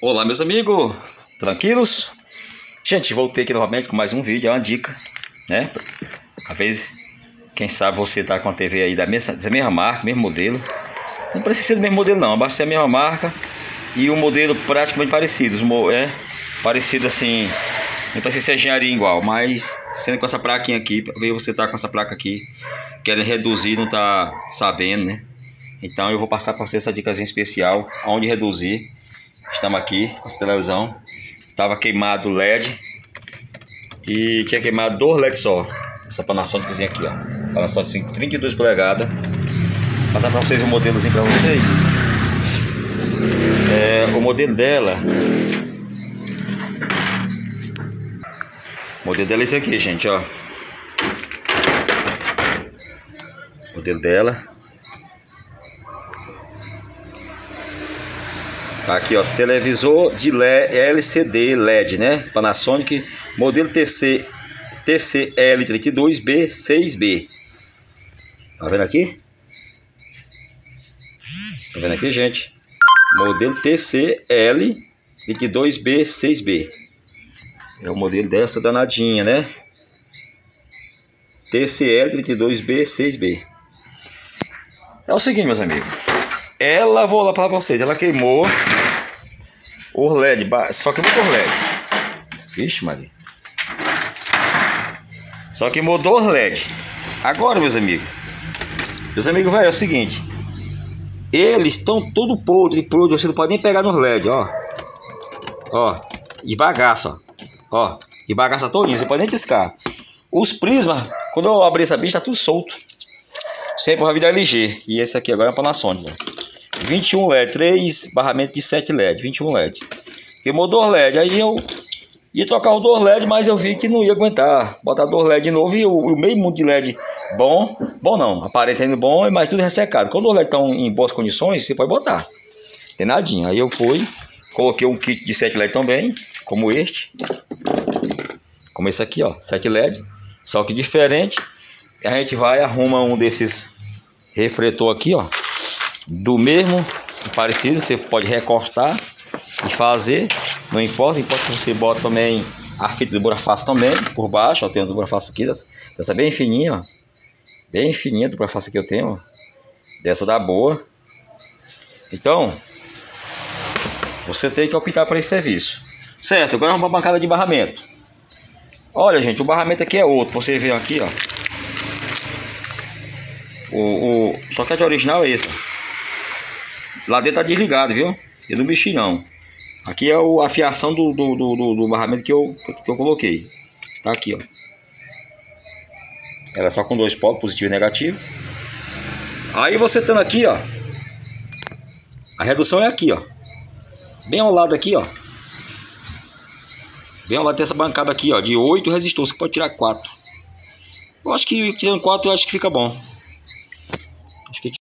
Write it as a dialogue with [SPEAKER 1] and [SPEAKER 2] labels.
[SPEAKER 1] Olá, meus amigos, tranquilos? Gente, voltei aqui novamente com mais um vídeo, é uma dica, né? Às vezes, quem sabe você tá com a TV aí da mesma marca, mesmo modelo. Não precisa ser do mesmo modelo não, basta ser a mesma marca e um modelo praticamente parecido. Parecido assim, não precisa ser engenharia igual, mas sendo com essa plaquinha aqui, às vezes você tá com essa placa aqui, querendo reduzir, não tá sabendo, né? Então eu vou passar para você essa dicasinha especial, onde reduzir. Estamos aqui com essa televisão. Estava queimado o LED e tinha queimado 2 LEDs só. Essa Panasonic aqui, ó. Panasonic 32 polegadas. Vou passar para vocês o modelozinho para vocês. O modelo dela. O modelo dela é esse aqui, gente, ó. O modelo dela. Aqui, ó, televisor de LED, LCD LED, né? Panasonic, modelo TCL32B6B. Tá vendo aqui? Tá vendo aqui, gente? Modelo TCL32B6B. É o modelo dessa danadinha, né? TCL32B6B. É o seguinte, meus amigos. Ela, vou lá falar pra vocês, ela queimou o LED, só queimou o LED. Vixe, Maria. Só queimou 2 LED. Agora, meus amigos, velho, é o seguinte. Eles estão tudo podre, você não pode nem pegar nos LED, ó. Ó, de bagaça, ó. De bagaça todinha, você pode nem tiscar. Os prismas, quando eu abri essa bicha, tá tudo solto. Sempre uma vida LG. E esse aqui agora é Panasonic, ó. 21 LED, 3 barramentos de 7 LED, 21 LED. Queimou 2 LED, aí eu ia trocar os 2 LED, mas eu vi que não ia aguentar. Botar 2 LED de novo e o meio mundo de LED bom não, aparentando bom, mas tudo ressecado. Quando os LED estão em boas condições, você pode botar. Tem nadinha. Aí eu fui, coloquei um kit de 7 LED também, como este. Como esse aqui, ó, 7 LED. Só que diferente, a gente vai arruma um desses refletor aqui, ó. Do mesmo, parecido, você pode recortar e fazer, não importa que você bota também a fita de burafaço também, por baixo, ó, tem uma do burafaço aqui, dessa bem fininha, ó, bem fininha do burafaço que eu tenho, ó, dessa da boa. Então, você tem que optar por esse serviço, certo? Agora vamos para a bancada de barramento. Olha, gente, o barramento aqui é outro, você vê aqui, ó, o soquete original é esse, ó. Lá dentro tá desligado, viu? Eu não mexi não. Aqui é a fiação do barramento que eu coloquei. Tá aqui, ó. Ela é só com 2 polos, positivo e negativo. Aí você tendo aqui, ó. A redução é aqui, ó. Bem ao lado aqui, ó. Bem ao lado dessa bancada aqui, ó. De 8 resistores. Você pode tirar 4. Eu acho que tirando 4 eu acho que fica bom. Acho que